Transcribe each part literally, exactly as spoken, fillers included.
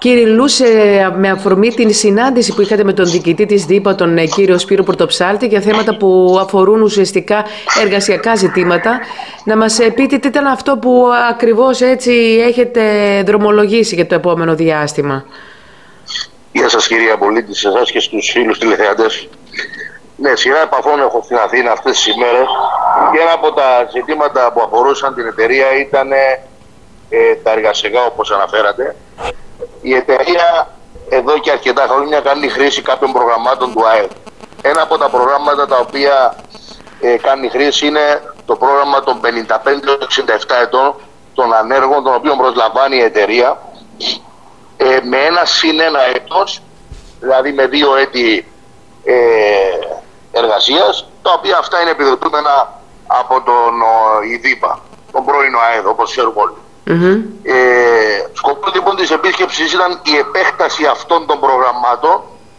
κηρυλούσε με αφορμή την συνάντηση που είχατε με τον διοικητή της ΔΥΠΑ, τον κύριο Σπύρο Πορτοψάλτη, για θέματα που αφορούν ουσιαστικά εργασιακά ζητήματα. Να μας πείτε τι ήταν αυτό που ακριβώς έτσι έχετε δρομολογήσει για το επόμενο διάστημα. Γεια σας κυρία Πολίτη, σε εσάς και στους φίλους τηλεθεατές. Ναι, σειρά επαφών έχω στην Αθήνα αυτές τις ημέρες και ένα από τα ζητήματα που αφορούσαν την εταιρεία ήταν ε, τα εργασιακά, όπως αναφέρατε. Η εταιρεία εδώ και αρκετά χρόνια κάνει χρήση κάποιων προγραμμάτων του ΑΕΠ. Ένα από τα προγράμματα τα οποία ε, κάνει χρήση είναι το πρόγραμμα των πενήντα πέντε έως εξήντα επτά ετών των ανέργων, των οποίων προσλαμβάνει η εταιρεία ε, με ένα συν ένα έτος, δηλαδή με δύο έτη ε, εργασίας, τα οποία αυτά είναι επιδοτούμενα από τον ΔΥΠΑ, τον πρώην ΑΕΔ, όπως ξέρουμε όλοι. Mm-hmm. Ε, σκοπός λοιπόν της επίσκεψης ήταν η επέκταση αυτών των προγραμμάτων,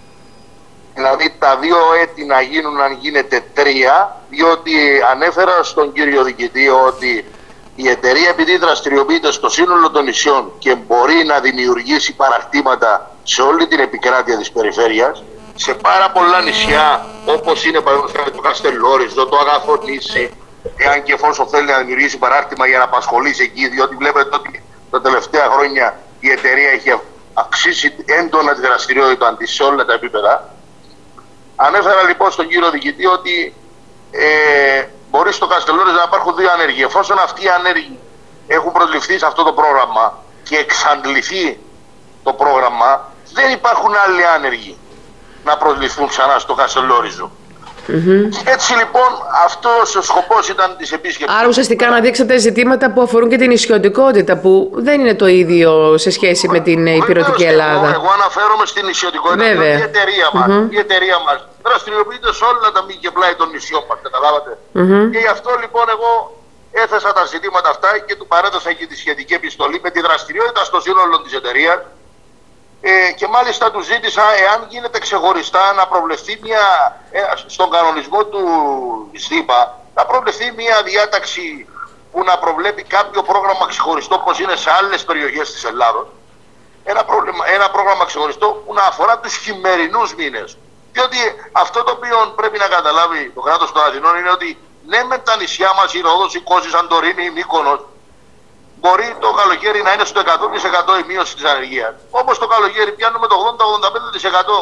δηλαδή τα δύο έτη να γίνουν, αν γίνεται τρία, διότι ανέφερα στον κύριο διοικητή ότι η εταιρεία, επειδή δραστηριοποιείται στο σύνολο των νησιών και μπορεί να δημιουργήσει παρακτήματα σε όλη την επικράτεια της περιφέρειας, σε πάρα πολλά νησιά, όπως είναι το Καστελόριζο, το Αγαθονήσι, εάν και εφόσον θέλει να δημιουργήσει παράρτημα για να απασχολήσει εκεί, διότι βλέπετε ότι τα τελευταία χρόνια η εταιρεία έχει αυξήσει έντονα τη δραστηριότητα της σε όλα τα επίπεδα. Ανέφερα λοιπόν στον κύριο διοικητή ότι ε, μπορεί στο Καστελόριζο να υπάρχουν δύο ανέργοι. Εφόσον αυτοί οι ανέργοι έχουν προσληφθεί σε αυτό το πρόγραμμα και εξαντληθεί το πρόγραμμα, δεν υπάρχουν άλλοι άνεργοι να προσληφθούν ξανά στο Καστελόριζο. Mm-hmm. Έτσι λοιπόν αυτός ο σκοπός ήταν της επίσκεψης. Άρα ουσιαστικά να δείξετε ζητήματα που αφορούν και την νησιωτικότητα, που δεν είναι το ίδιο σε σχέση με την ηπειρωτική Ελλάδα. Εγώ, εγώ αναφέρομαι στην νησιωτικότητα. Βέβαια. Η εταιρεία μας, mm-hmm. η εταιρεία μας δραστηριοποιείται σε όλα τα μη και πλάι των νησιών μας, καταλάβατε. Mm-hmm. Και γι' αυτό λοιπόν εγώ έθεσα τα ζητήματα αυτά και του παρέδωσα και τη σχετική επιστολή με τη δραστηριότητα στο σύνολο της εταιρείας. Ε, και μάλιστα του ζήτησα εάν γίνεται ξεχωριστά να προβλεφθεί μια, ε, στον κανονισμό του ΔΥΠΑ, να προβλεφθεί μια διάταξη που να προβλέπει κάποιο πρόγραμμα ξεχωριστό, όπως είναι σε άλλες περιοχές της Ελλάδος, ένα, πρόβλημα, ένα πρόγραμμα ξεχωριστό που να αφορά τους χειμερινούς μήνες. Διότι αυτό το οποίο πρέπει να καταλάβει το κράτος των Αθηνών είναι ότι ναι, με τα νησιά μας, η Ρόδος, η Κώση, η Σαντορίνη, η Μύκονος, μπορεί το καλοκαίρι να είναι στο εκατό τοις εκατό η μείωση της ανεργίας. Όπως το καλοκαίρι πιάνουμε το ογδόντα με ογδόντα πέντε τοις εκατό.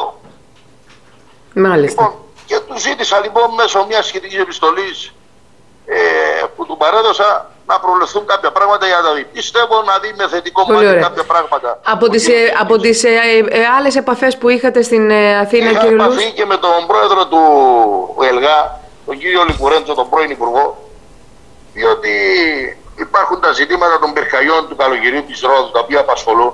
Μάλιστα. Λοιπόν, και του ζήτησα λοιπόν μέσω μιας σχετικής επιστολής ε, που του παρέδωσα να προβλεφθούν κάποια πράγματα για να τα δει. Πιστεύω να δει με θετικό μάτι κάποια πράγματα. Από τις, ε, από τις ε, ε, άλλες επαφές που είχατε στην ε, Αθήνα, είχα κύριε Λούς. Είχα επαφή και με τον πρόεδρο του ΕΛΓΑ, τον κύριο Λικουρέντσο, τον πρώην Υπουργό, διότι υπάρχουν τα ζητήματα των πυρκαγιών του καλοκαιριού της Ρόδου, τα οποία απασχολούν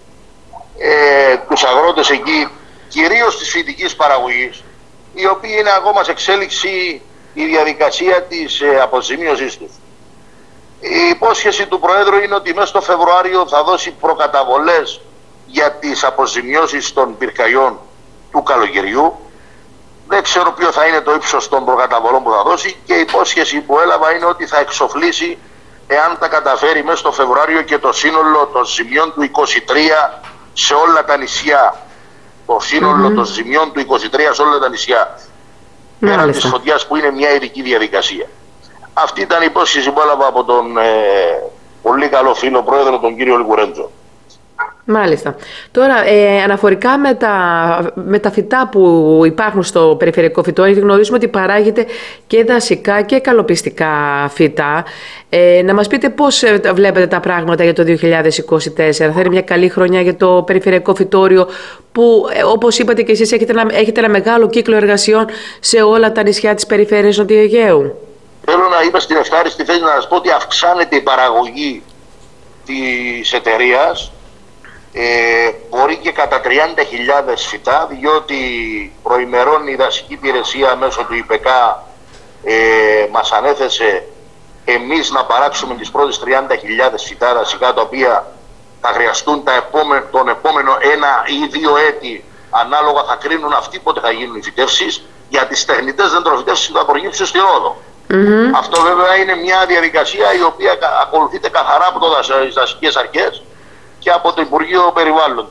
ε, τους αγρότες εκεί, κυρίως της φυτικής παραγωγής, η οποία είναι ακόμα σε εξέλιξη η διαδικασία της ε, αποζημίωσής τους. Η υπόσχεση του Προέδρου είναι ότι μέσα στο Φεβρουάριο θα δώσει προκαταβολές για τις αποζημιώσεις των πυρκαγιών του καλοκαιριού. Δεν ξέρω ποιο θα είναι το ύψος των προκαταβολών που θα δώσει, και η υπόσχεση που έλαβα είναι ότι θα εξοφλήσει, εάν τα καταφέρει, μέσα στο Φεβρουάριο και το σύνολο των ζημιών του είκοσι τρία σε όλα τα νησιά. Το σύνολο mm-hmm. των ζημιών του είκοσι τρία σε όλα τα νησιά. Πέραν της φωτιάς, που είναι μια ειδική διαδικασία. Αυτή ήταν η υπόσχεση που έλαβα από τον ε, πολύ καλό φίλο πρόεδρο, τον κύριο Λικουρέντζο. Μάλιστα. Τώρα, ε, αναφορικά με τα, με τα φυτά που υπάρχουν στο περιφερειακό φυτόριο, γνωρίζουμε ότι παράγεται και δασικά και καλοπιστικά φυτά. Ε, να μας πείτε πώς βλέπετε τα πράγματα για το δύο χιλιάδες είκοσι τέσσερα. Θα είναι μια καλή χρονιά για το περιφερειακό φυτόριο, που ε, όπως είπατε και εσείς έχετε ένα, έχετε ένα μεγάλο κύκλο εργασιών σε όλα τα νησιά της περιφέρειας Νοτιού Αιγαίου. Θέλω να είμαι στην ευχάριστη θέση να σας πω ότι αυξάνεται η παραγωγή της εταιρείας. Ε, μπορεί και κατά τριάντα χιλιάδες φυτά, διότι προημερών η δασική υπηρεσία μέσω του ΙΠΕΚΑ ε, μας ανέθεσε εμείς να παράξουμε τις πρώτες τριάντα χιλιάδες φυτά δασικά, τα οποία θα χρειαστούν τα επόμενο, τον επόμενο ένα ή δύο έτη, ανάλογα θα κρίνουν αυτοί πότε θα γίνουν οι φυτεύσεις, για τις τεχνητές δεντροφυτεύσεις που θα προγύψουν στη Ρόδο. Mm-hmm. Αυτό βέβαια είναι μια διαδικασία η οποία ακολουθείται καθαρά από τις δασικές αρχές και από το Υπουργείο Περιβάλλοντος.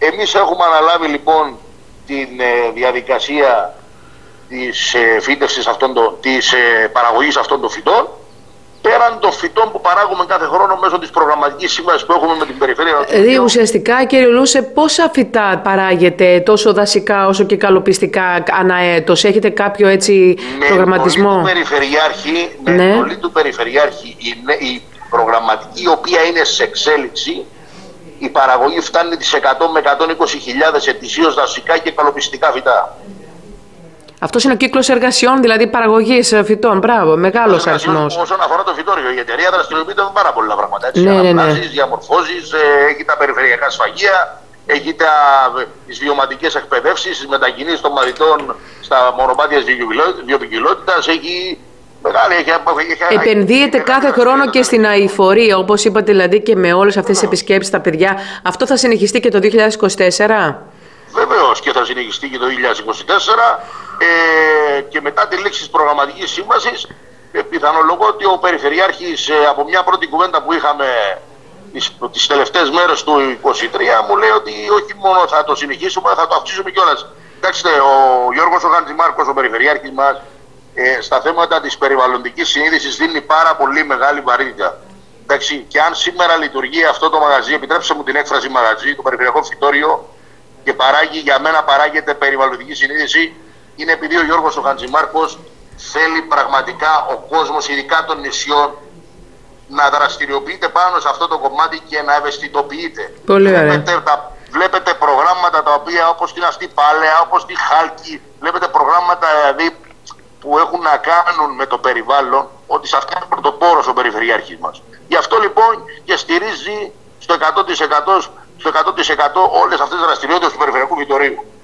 Εμείς έχουμε αναλάβει λοιπόν την ε, διαδικασία της ε, φύτευσης αυτών των, της ε, παραγωγής αυτών των φυτών, πέραν των φυτών που παράγουμε κάθε χρόνο μέσω της προγραμματικής σύμβασης που έχουμε με την περιφέρεια. Δηλαδή ουσιαστικά, κύριε Λούσε, πόσα φυτά παράγετε τόσο δασικά όσο και καλοπιστικά ανά έτος? Έχετε κάποιο έτσι με προγραμματισμό? Του περιφερειάρχη, με ναι. εντολή του περιφερειάρχη, η, η προγραμματική η οποία είναι σε εξέλιξη, η παραγωγή φτάνει τις εκατό με εκατόν είκοσι χιλιάδες ετησίως δασικά και καλοπιστικά φυτά. Αυτός είναι ο κύκλος εργασιών, δηλαδή παραγωγής φυτών. Μπράβο, μεγάλος αριθμός. Όσον αφορά το φυτόριο, η εταιρεία δραστηριοποιείται με πάρα πολλά πράγματα. Έτσι, ναι, ναι, ναι. διαμορφώσεις, έχει τα περιφερειακά σφαγεία, έχει τα, τις βιωματικές εκπαιδεύσεις, τις μετακινήσεις των μαθητών στα μονοπάτια της βιοποικιλότητας, έχει μεγάλη. Έχει, έχει, Επενδύεται έχει, κάθε έχει, χρόνο και στην αειφορία, όπως είπατε, δηλαδή και με όλες αυτές τις επισκέψεις στα παιδιά. Αυτό θα συνεχιστεί και το δύο χιλιάδες είκοσι τέσσερα? Βεβαίως και θα συνεχιστεί και το δύο χιλιάδες είκοσι τέσσερα. Ε, και μετά τη λήξη της προγραμματικής σύμβασης, ε, πιθανολογώ ότι ο Περιφερειάρχης ε, από μια πρώτη κουβέντα που είχαμε τις, τις τελευταίες μέρες του είκοσι τρία μου λέει ότι όχι μόνο θα το συνεχίσουμε, θα το αυξήσουμε κιόλας. Κοιτάξτε, ο Γιώργος ο Χαντζημάρκος, ο Περιφερειάρχης μας, ε, στα θέματα της περιβαλλοντικής συνείδησης δίνει πάρα πολύ μεγάλη βαρύτητα. Εντάξει, και αν σήμερα λειτουργεί αυτό το μαγαζί, επιτρέψτε μου την έκφραση μαγαζί, το Περιφερειακό Φυτόριο, και παράγει, για μένα παράγεται περιβαλλοντική συνείδηση, είναι επειδή ο Γιώργος ο Χαντζημάρκος θέλει πραγματικά ο κόσμος, ειδικά των νησιών, να δραστηριοποιείται πάνω σε αυτό το κομμάτι και να ευαισθητοποιείται. Βλέπετε, τα, βλέπετε προγράμματα τα οποία, όπως την αυτή Πάλαια, όπως τη Χάλκη, βλέπετε προγράμματα δηλαδή που έχουν να κάνουν με το περιβάλλον, ότι σε αυτά είναι πρωτοπόρος ο Περιφερειάρχης μας. Γι' αυτό λοιπόν και στηρίζει στο εκατό τοις εκατό, στο εκατό τοις εκατό όλες αυτές τις δραστηριότητες του Περιφερειακού Φυτορίου.